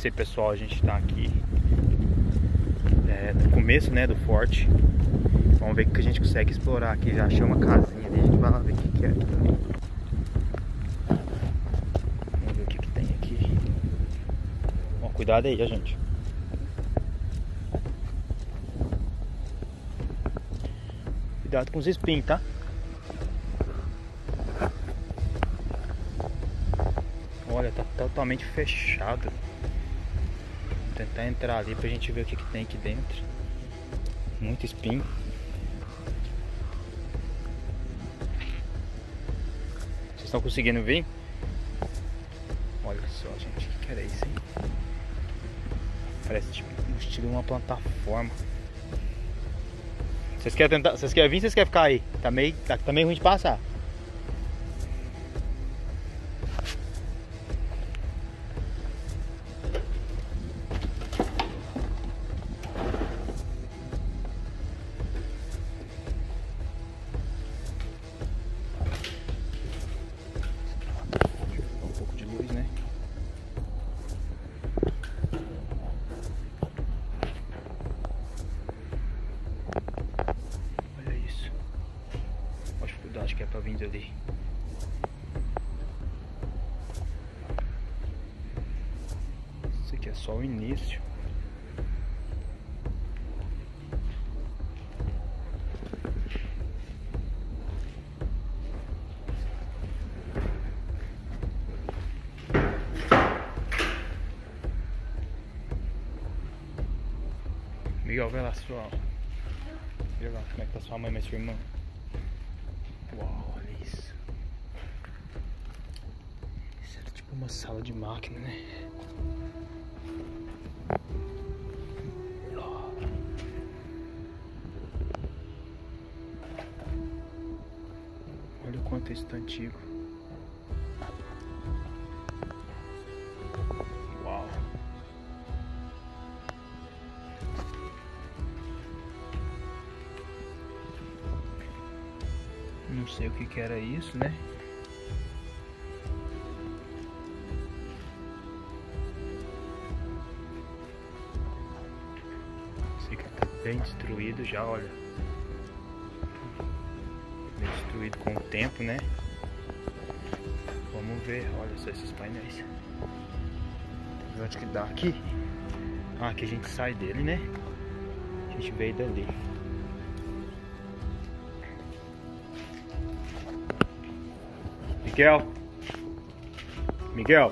isso aí, pessoal. A gente tá aqui no começo, né, do forte. Vamos ver o que a gente consegue explorar aqui. Já achei uma casinha ali, a gente vai lá ver o que é aqui também. Vamos ver o que tem aqui. Bom, cuidado aí, gente. Cuidado com os espinhos, tá? Olha, tá totalmente fechado. Vou tentar entrar ali pra gente ver o que tem aqui dentro. Muito espinho. Vocês estão conseguindo ver? Olha só, gente, o que era isso, hein? Parece tipo um estilo de uma plataforma. Vocês querem tentar? Vocês querem vir ou vocês querem ficar aí? Tá meio ruim de passar. Um pouco de luz, né? Olha isso. Acho que é pra vir ali. Isso aqui é só o início. Miguel, vê lá sua. Vê lá como é que tá sua mãe e sua irmã. Uau, olha isso. Isso era tipo uma sala de máquina, né? Olha o quanto isso tá antigo. Uau. Não sei o que era isso, né? Sei que tá bem destruído já, olha. Bem destruído com o tempo, né? Vamos ver, olha só esses painéis. Onde que dá aqui? Ah, aqui a gente sai dele, né? A gente veio dali. Miguel! Miguel!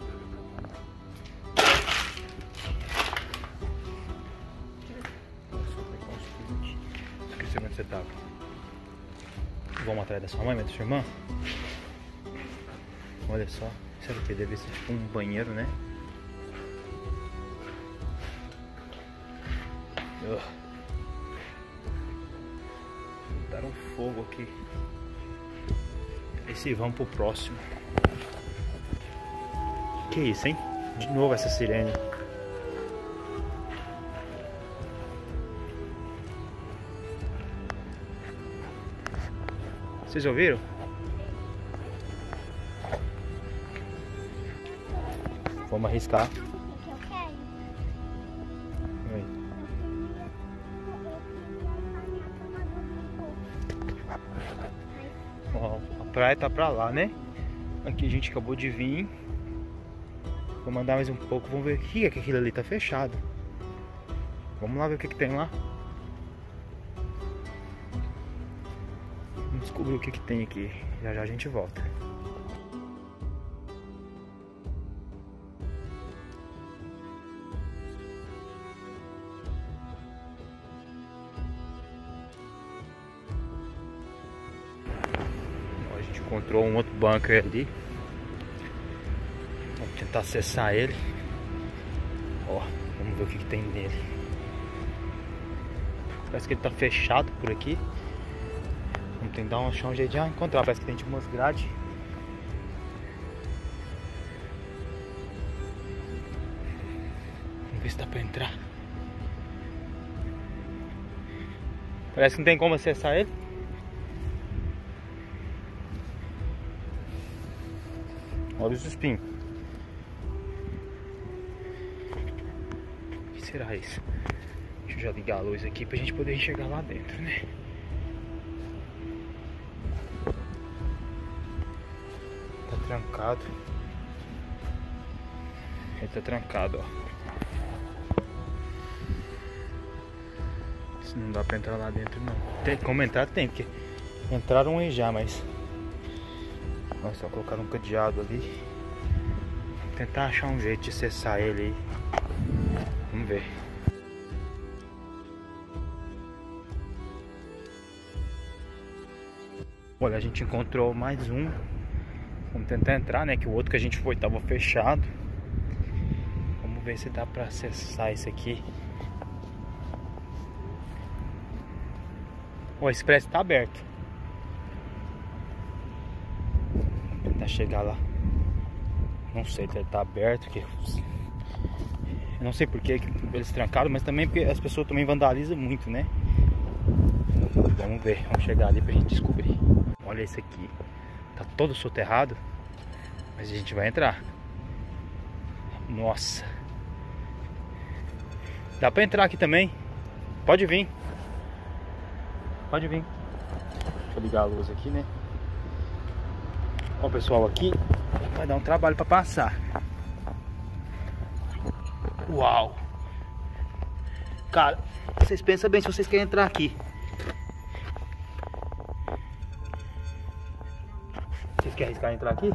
Esqueci onde você tava. Vamos atrás da sua mãe, da sua irmã? Olha só. Isso aqui deve ser tipo um banheiro, né? Botaram um fogo aqui. E se vamos pro próximo. Que isso, hein? De novo essa sirene. Vocês ouviram? Vamos arriscar. Ó, a praia tá pra lá, né? Aqui a gente acabou de vir. Vou mandar mais um pouco. Vamos ver o que é que aquilo ali tá fechado. Vamos lá ver o que tem lá. Vamos descobrir o que tem aqui. Já já a gente volta. A gente encontrou um outro bunker ali. Vamos tentar acessar ele. Ó, vamos ver o que tem nele. Parece que ele tá fechado por aqui. Vamos tentar achar um jeito de encontrar. Parece que tem tipo umas grades. Vamos ver se dá pra entrar. Parece que não tem como acessar ele. Olha os espinhos. será isso? Deixa eu já ligar a luz aqui pra gente poder chegar lá dentro, né? Tá trancado. Ele tá trancado, ó. Não dá pra entrar lá dentro, não. Tem como entrar? Tem, porque entraram aí já, mas... Nossa, só colocaram um cadeado ali. Vou tentar achar um jeito de acessar ele aí. Vamos ver. Olha, a gente encontrou mais um. Vamos tentar entrar, né? Que o outro que a gente foi tava fechado. Vamos ver se dá pra acessar esse aqui. O expresso tá aberto. Vou tentar chegar lá. Não sei se ele tá aberto, porque... Eu não sei por que eles trancaram, mas também porque as pessoas também vandalizam muito, né? Vamos ver, vamos chegar ali pra gente descobrir. Olha esse aqui. Tá todo soterrado, mas a gente vai entrar. Nossa. Dá pra entrar aqui também. Pode vir. Pode vir. Deixa eu ligar a luz aqui, né? Ó, pessoal, aqui vai dar um trabalho pra passar. Uau! Cara, vocês pensam bem se vocês querem entrar aqui. Vocês querem arriscar entrar aqui?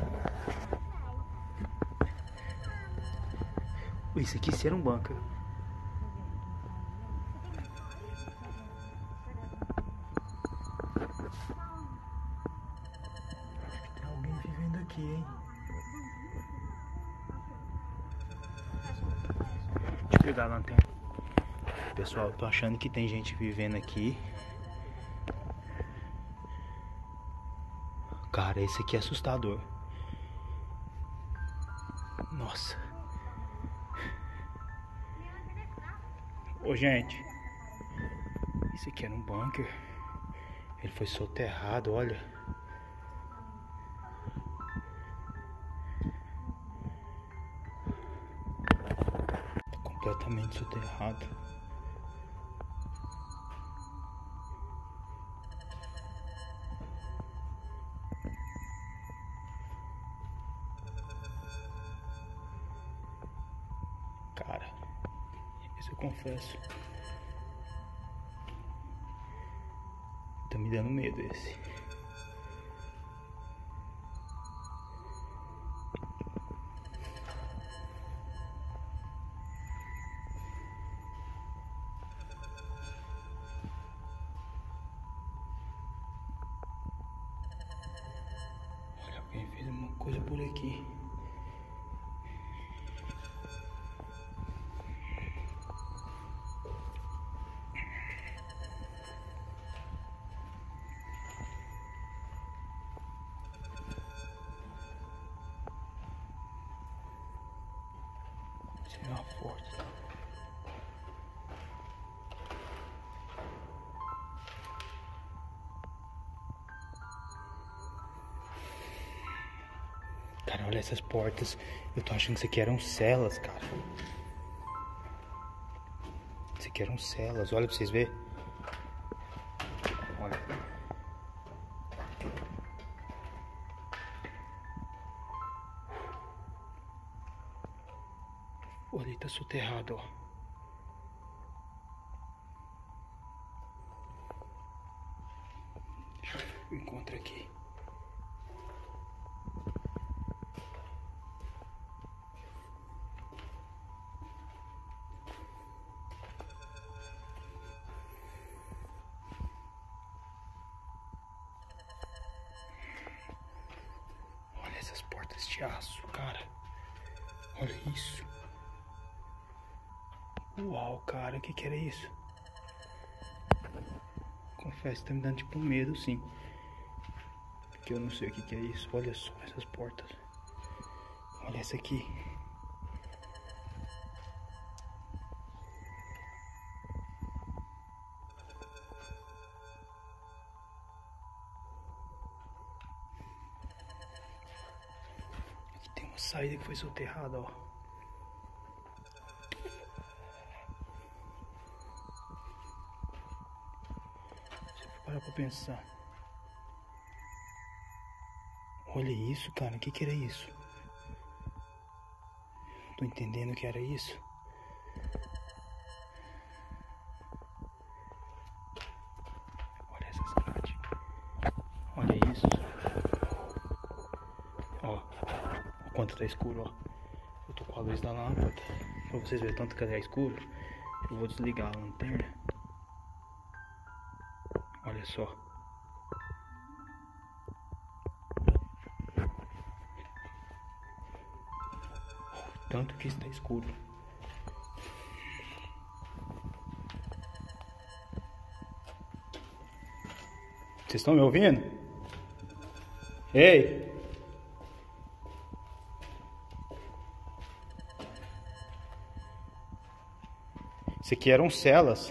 Isso aqui será um bunker. Tem alguém vivendo aqui, hein? Deixa eu pegar a lanterna. Pessoal, tô achando que tem gente vivendo aqui. Cara, esse aqui é assustador. Nossa. Ô, gente. Esse aqui era um bunker. Ele foi soterrado, olha. Tá completamente soterrado. Cara, isso eu confesso. Tá me dando medo esse. Olha, alguém fez uma coisa por aqui. Isso é uma força. Cara, olha essas portas. Eu tô achando que isso aqui eram celas, cara. Isso aqui eram celas. Olha pra vocês verem. Olha. Olha, ali tá soterrado, ó. Deixa eu ver o que eu encontro aqui. Olha essas portas de aço, cara. Olha isso. Uau, cara, o que que era isso? Confesso que tá me dando tipo medo, sim. Porque eu não sei o que que é isso. Olha só essas portas. Olha essa aqui. Aqui tem uma saída que foi soterrada, ó. parar pra pensar. Olha isso, cara. O que era isso? Tô entendendo o que era isso. Olha essas grades. Olha isso. Ó. O quanto tá escuro, ó. Eu tô com a luz da lâmpada. Pra vocês verem tanto que é escuro. Eu vou desligar a lanterna. Olha só. Tanto que está escuro. Vocês estão me ouvindo? Ei! Isso aqui eram celas.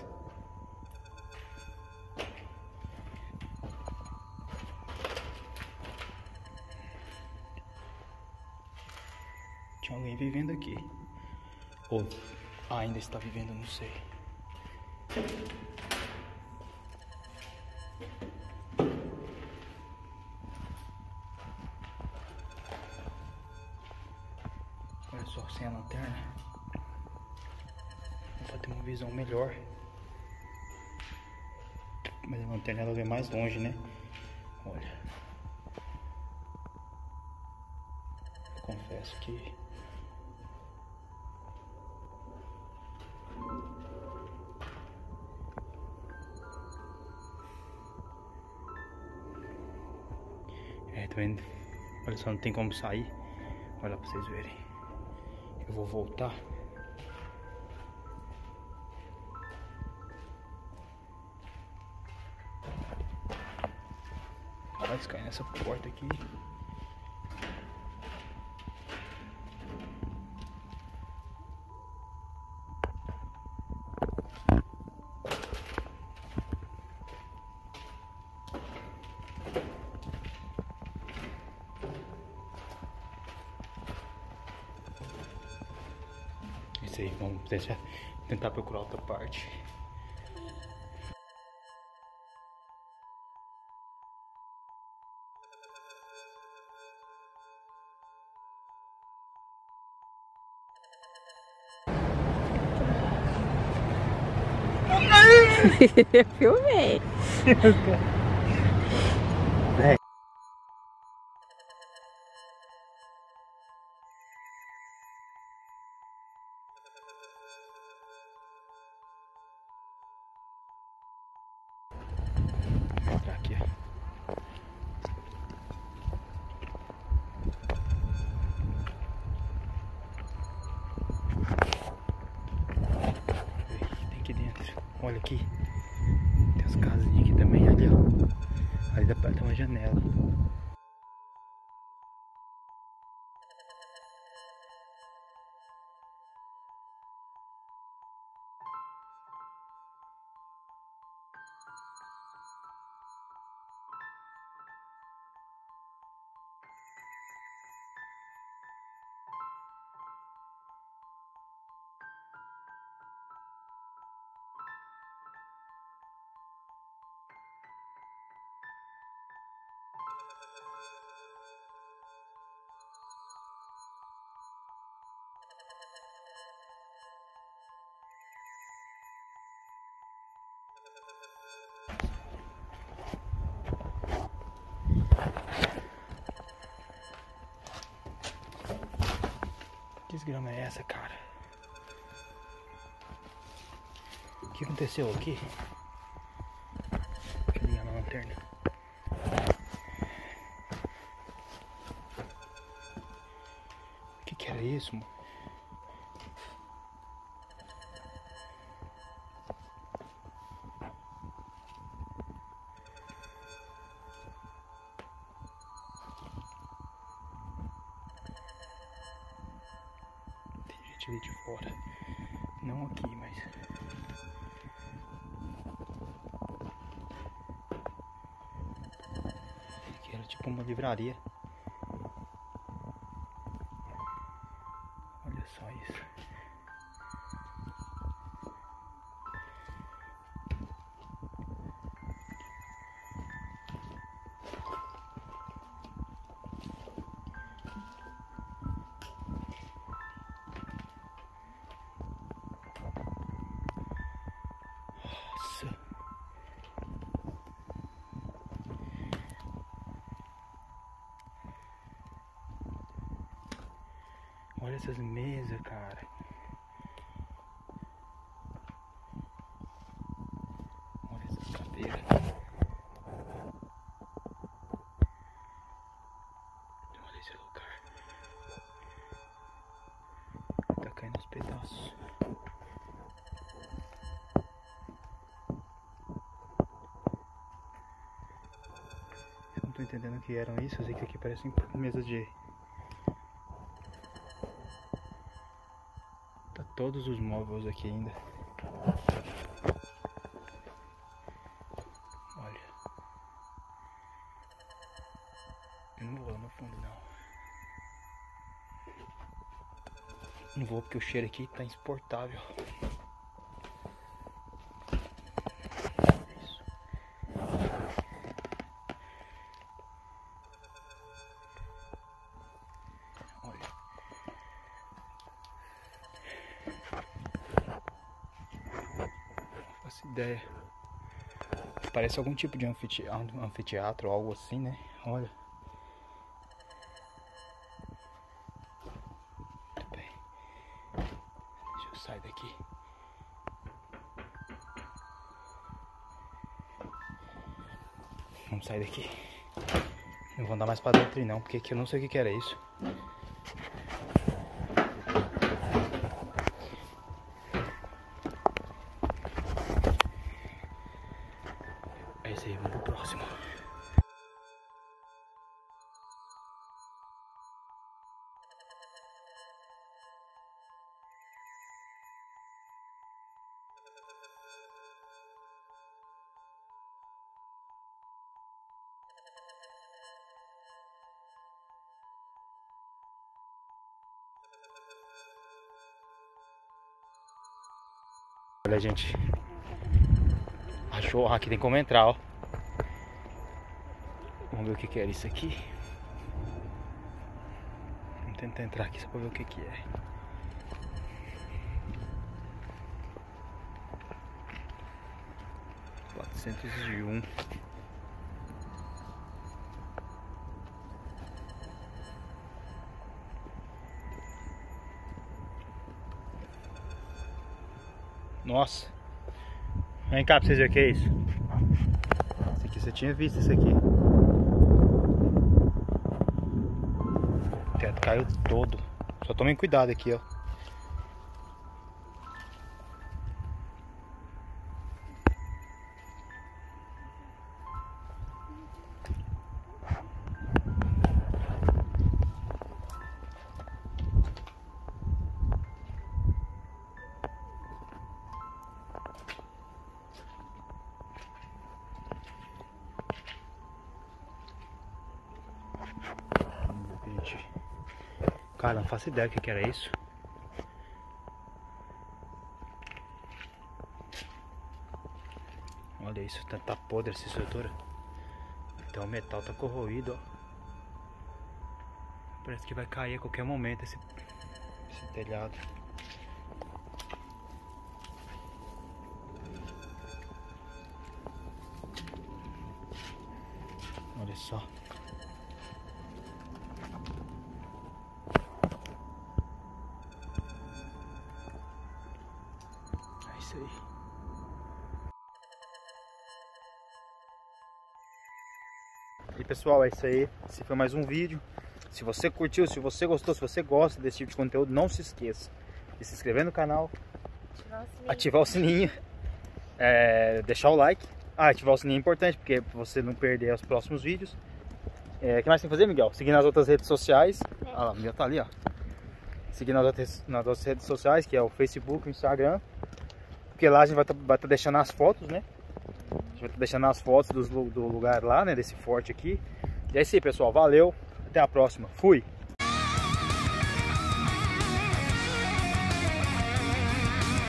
Tinha alguém vivendo aqui. Ou ainda está vivendo, não sei. Olha só, sem a lanterna. Pra ter uma visão melhor. Mas a lanterna ela vê mais longe, né? Olha. Eu confesso que tá vendo? Olha só, não tem como sair. Olha pra vocês verem. Eu vou voltar. Vai cair nessa porta aqui. Isso aí, vamos tentar procurar outra parte. Eu filmei. Aqui, ó. Tem aqui dentro. Olha aqui. Tem as casinhas aqui também, ali, ó. Ali dá pra ter uma janela. Que desgrama é essa, cara? O que aconteceu aqui? Deixa eu ligar na lanterna. O que era isso, mano? Ali de fora, não aqui, mas aqui era tipo uma livraria. Olha só isso. Olha essas mesas, cara. Olha essas cadeiras. Olha esse lugar. Tá caindo aos pedaços. Eu não tô entendendo o que eram isso. Eu sei que aqui parecem mesas de... Tá todos os móveis aqui ainda. Olha. Eu não vou lá no fundo não. Não vou porque o cheiro aqui tá insuportável. Isso. Olha. Não faço ideia. Parece algum tipo de anfiteatro ou algo assim, né? Olha. Muito bem. Deixa eu sair daqui. Vamos sair daqui. Não vou andar mais pra dentro não, porque aqui eu não sei o que era isso. É isso aí, vamos pro próximo. Olha, gente. Achou? Aqui tem como entrar, ó. Vamos ver o que é isso aqui. Vamos tentar entrar aqui só pra ver o que é. (401). Nossa. Vem cá pra vocês verem o que é isso. Esse aqui você tinha visto, esse aqui. O teto caiu todo. Só tomem cuidado aqui, ó. Cara, não faço ideia do que era isso. Olha isso, tá podre essa estrutura. Então o metal tá corroído, ó. Parece que vai cair a qualquer momento esse telhado. Olha só. É isso aí. E pessoal, é isso aí. Esse foi mais um vídeo. Se você curtiu, se você gostou, se você gosta desse tipo de conteúdo, não se esqueça de se inscrever no canal, ativar o sininho, deixar o like. Ativar o sininho é importante, porque você não perder os próximos vídeos. O que mais tem que fazer, Miguel? Seguir nas outras redes sociais. Olha lá, o Miguel tá ali, ó. Seguir nas outras redes sociais, que é o Facebook, o Instagram. Porque lá a gente vai tá deixando as fotos, né? A gente vai estar deixando as fotos do lugar lá, né? Desse forte aqui. E é isso aí, pessoal. Valeu. Até a próxima. Fui!